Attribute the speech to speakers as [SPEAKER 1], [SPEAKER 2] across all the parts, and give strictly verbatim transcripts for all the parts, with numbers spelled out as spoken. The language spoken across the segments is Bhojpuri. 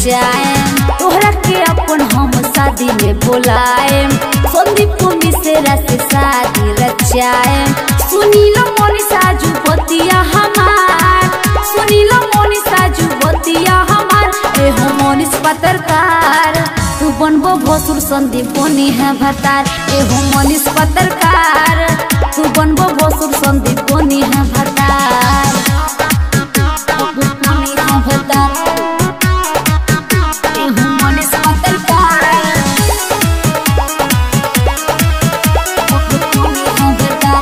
[SPEAKER 1] रचाएम, तोहरा के अपन हम शादी में बुलाएम, संदीप मिश्रा से शादी रचाएम। सुनील मनीषा जुबतिया हमार, सुनील मनीषा जुबतिया हमार, ए हो मनीष पत्रकार, तू बनबो भसुर संदीप बनी है भतार, ए हो मनीष पत्रकार, तू बनबो भसुर संदीप बनी है भतार, बनी है भतार, ए हो मनीष पत्रकार, बनी है भतार।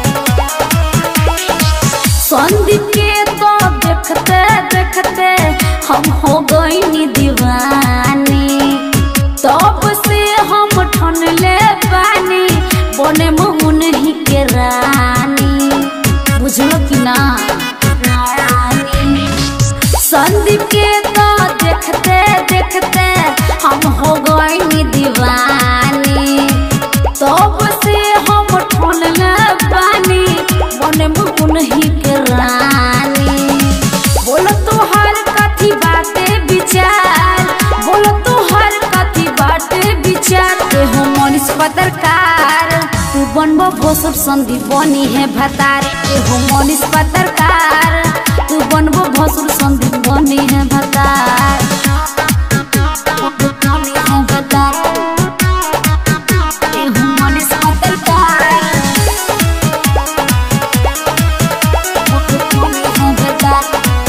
[SPEAKER 1] संदीप के तो देखते देखते हम हो गई दीवानी, तब से हम ठन ले बानी बने मुन ही के रानी, बुझलो कि ना रानी। संदीप के तो देखते देखते हम हो गई दीवानी, तब से हम ठन ले बानी बने मुन ही के रानी। बोलो तो हर कथी बातें विचार, बोलो तो हर कथी बातें विचार, ए हो मनीष पत्रकार, तू बनबो भसुर संदीप बनी है भतार, ए हो मनीष पत्रकार, तू बनबो भसुर संदीप बनी है भतार, बनी है भतार, ए हो मनीष पत्रकार, बनी है भतार।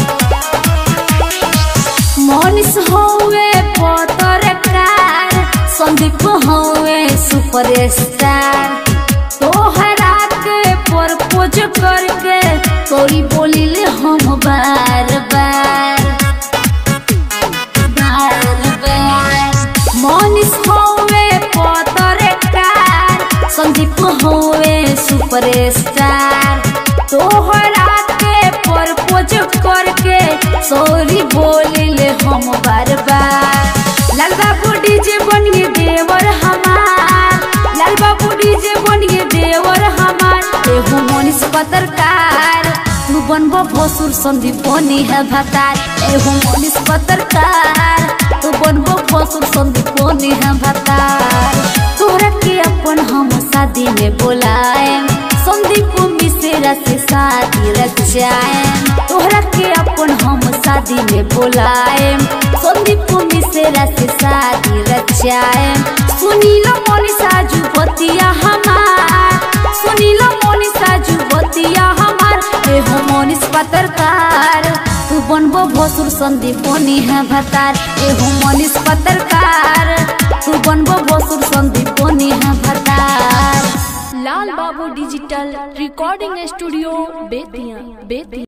[SPEAKER 1] मनीष होवे पत्रकार, संदीप होवे सुपरस्टार, तोहरा के प्रपोज करके तोरी बोलिले हम बार बार बार बार। मनीष होवे पत्रकार, संदीप होवे सुपरस्टार, तोहरा के प्रपोज करके सॉरी बोलिले हम बार बार। लाल बाबू डीजे बनिए देवर हमार, लाल बाबू डीजे बनिए देवर हमार, ए हो मनीष पत्रकार, तू बनबो भसुर संदीप बनी है भतार, ए हो मनीष पत्रकार, तू बनबो भसुर संदीप बनी है भतार। तोहरा के अपन हम शादी में बुलाएम, संदीप मिश्रा से शादी रचाएम, तोहरा के अपन हम शादी में बुलाएम, संदीप मिश्रा से शादी रचाएम। सुनील मनीषा जुबतिया हमार, सुनील मनीषा जुबतिया हमार, ए हो मनीष पत्रकार, तू बनबो भसुर संदीप बनी है भतार, ए हो मनीष पत्रकार, तू बनबो भसुर संदीप बनी है भतार।
[SPEAKER 2] Lal Babu digital recording studio Bettiah Bettiah.